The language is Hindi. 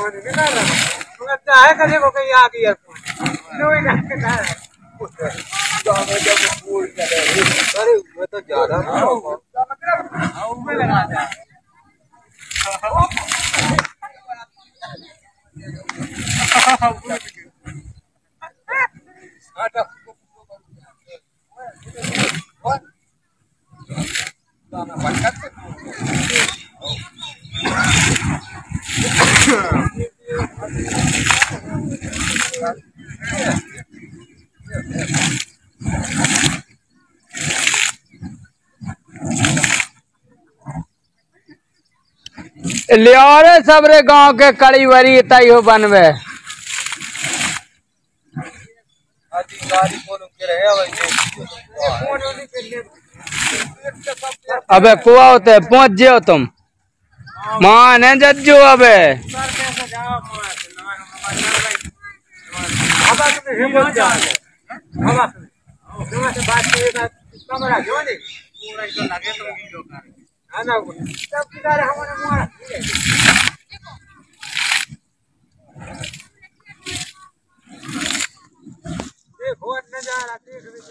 है कभी को कहीं आ गया अरे वो तो ज्यादा लगा दे लियो रे सबरे गांव के कड़ी वरी तई हो बनवे अबे कुआ होते पहुंच जियो तुम मान है जज्जू अबे बहुत नजारा देख